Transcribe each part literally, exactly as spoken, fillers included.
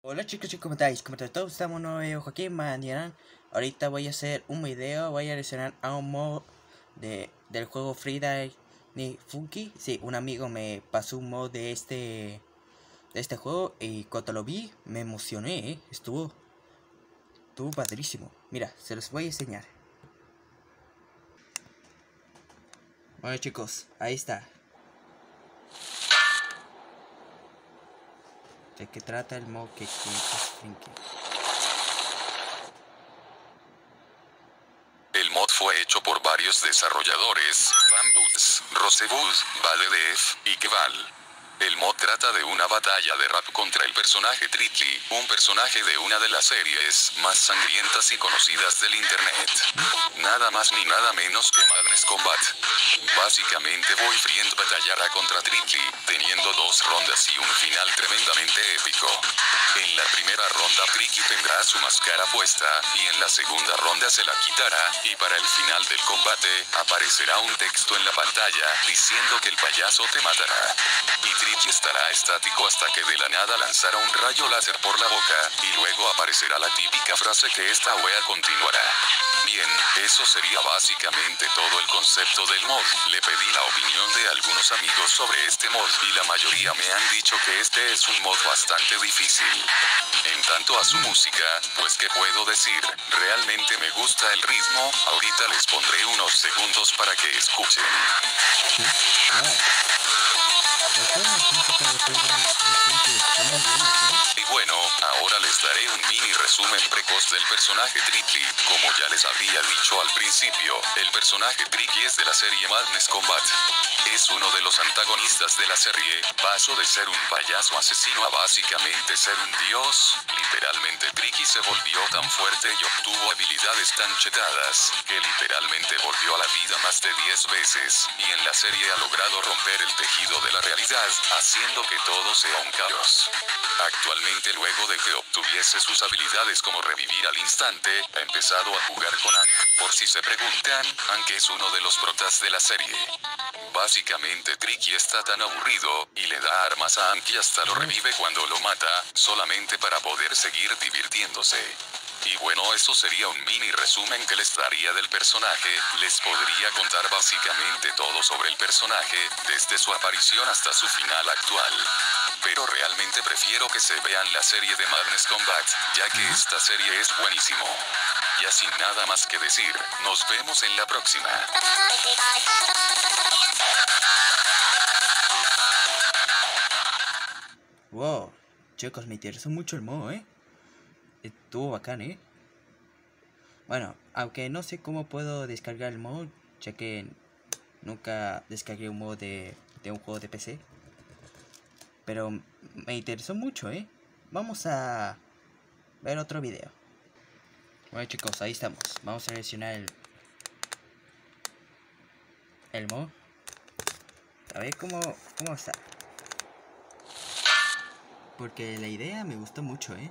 Hola chicos y ¿cómo estáis? ¿Cómo estáis todos? Estamos nuevo Joaquín Mandiarán. Ahorita voy a hacer un video, voy a reaccionar a un mod de, del juego Friday ni Funky. Sí, un amigo me pasó un mod de este de este juego y cuando lo vi me emocioné, ¿eh? Estuvo, estuvo padrísimo. Mira, se los voy a enseñar. Bueno chicos, ahí está. ¿De qué trata el mod que quiere Funky? El mod fue hecho por varios desarrolladores, Bambus, Rosebus, Valedef y Keval. El mod trata de una batalla de rap contra el personaje Tricky, un personaje de una de las series más sangrientas y conocidas del internet. Nada más ni nada menos que Madness Combat. Básicamente Boyfriend batallará contra Tricky, teniendo dos rondas y un final tremendamente épico. En la primera ronda Tricky tendrá su máscara puesta, y en la segunda ronda se la quitará, y para el final del combate, aparecerá un texto en la pantalla, diciendo que el payaso te matará. Y Tricky estará estático hasta que de la nada lanzará un rayo láser por la boca, y luego aparecerá la típica frase que esta wea continuará. Bien, eso sería básicamente todo el concepto del mod. Le pedí la opinión de algunos amigos sobre este mod, y la mayoría me han dicho que este es un mod bastante difícil. En tanto a su música, pues qué puedo decir, realmente me gusta el ritmo. Ahorita les pondré unos segundos para que escuchen. Y bueno, ahora les daré un mini resumen precoz del personaje Tricky. Como ya les había dicho al principio, el personaje Tricky es de la serie Madness Combat. Es uno de los antagonistas de la serie. Pasó de ser un payaso asesino a básicamente ser un dios. Literalmente Tricky se volvió tan fuerte y obtuvo habilidades tan chetadas, que literalmente volvió a la vida más de diez veces, y en la serie ha logrado romper el tejido de la realidad, haciendo que todo sea un caos. Actualmente, luego de que obtuviese sus habilidades como revivir al instante, ha empezado a jugar con Hank. Por si se preguntan, Hank es uno de los protas de la serie. Básicamente Tricky está tan aburrido, y le da armas a Hank y hasta lo revive cuando lo mata, solamente para poder seguir divirtiéndose. Y bueno, eso sería un mini resumen que les daría del personaje. Les podría contar básicamente todo sobre el personaje, desde su aparición hasta su final actual. Pero realmente prefiero que se vean la serie de Madness Combat, ya que esta serie es buenísimo. Ya sin nada más que decir, nos vemos en la próxima. Wow, chicos, me interesó mucho el mod, ¿eh? Estuvo bacán, ¿eh? Bueno, aunque no sé cómo puedo descargar el mod, ya que nunca descargué un mod de, de un juego de P C. Pero me interesó mucho, ¿eh? Vamos a ver otro video. Bueno chicos, ahí estamos. Vamos a seleccionar el, el mod. A ver cómo, cómo está. Porque la idea me gustó mucho, ¿eh?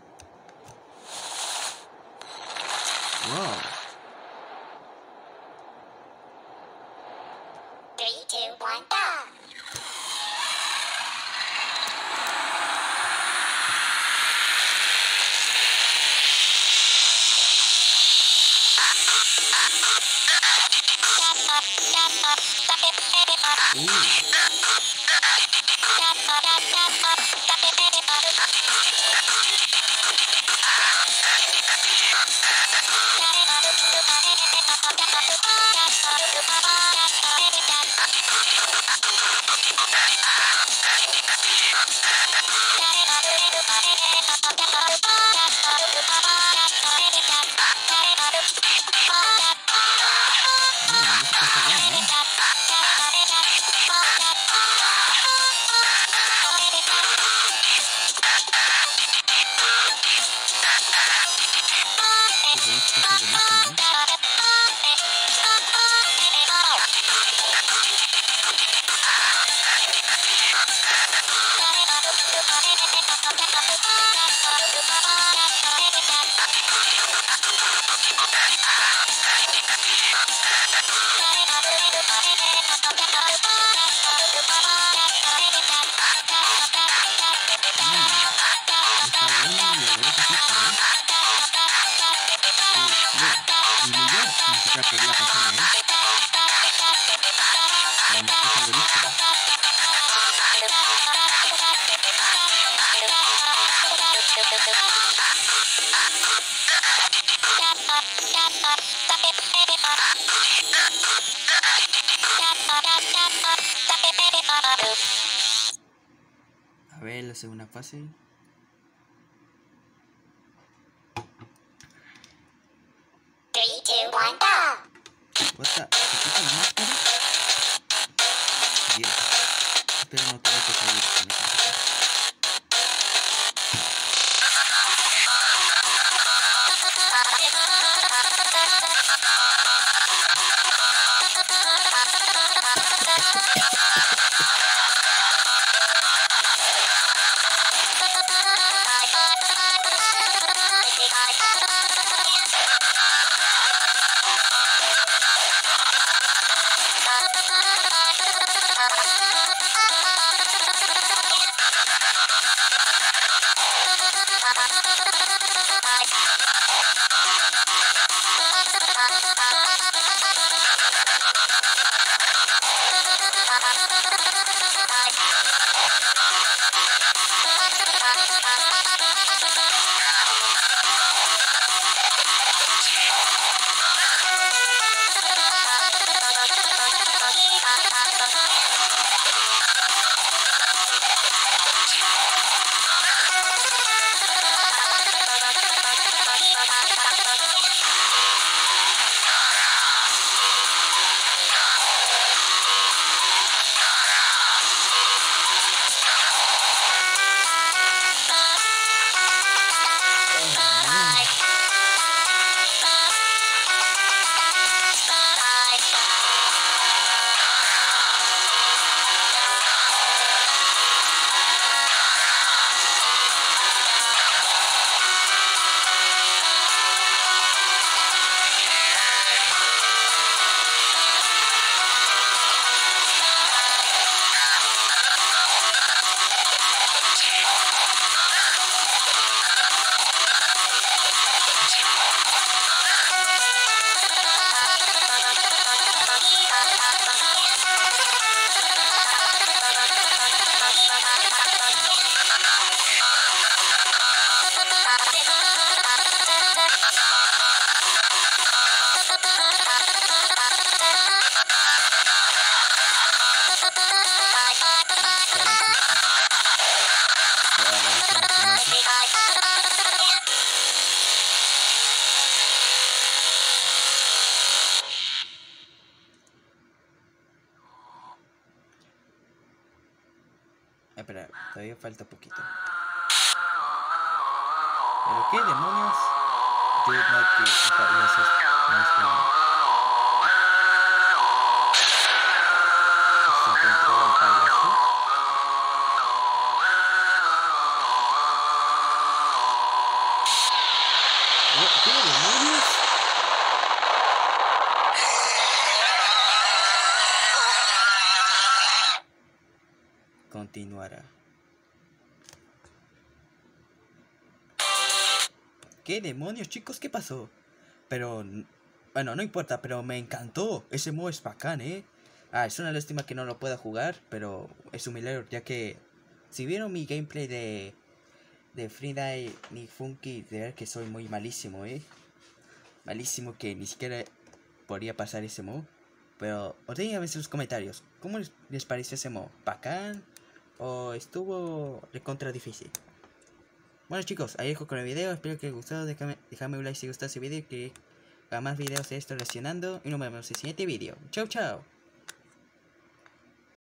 Wow. Three, two, one, go! Thank you. A ver, la segunda fase. Three, two, one, go. What the? ¿Se quita la máscara? Bien. Espero no tenga que salir con esa cosa. Espera, todavía falta poquito. ¿Pero qué demonios? Yo no que eso no es como... Se encontró el payaso. ¿Qué demonios? Continuará. ¿Qué demonios, chicos? ¿Qué pasó? Pero... Bueno, no importa, pero me encantó. Ese modo es bacán, ¿eh? Ah, es una lástima que no lo pueda jugar, pero es un milagro, ya que... Si vieron mi gameplay de... De Friday ni Funky, de ver que soy muy malísimo, ¿eh? Malísimo que ni siquiera podría pasar ese modo. Pero, os díganme en sus comentarios, ¿cómo les, les pareció ese modo? ¿Bacán? ¿O estuvo recontra difícil? Bueno chicos, ahí dejo con el video, espero que les haya gustado, déjame, déjame un like si gustó ese video y que haga más videos de esto reaccionando. Y nos vemos en el siguiente video. Chau chau.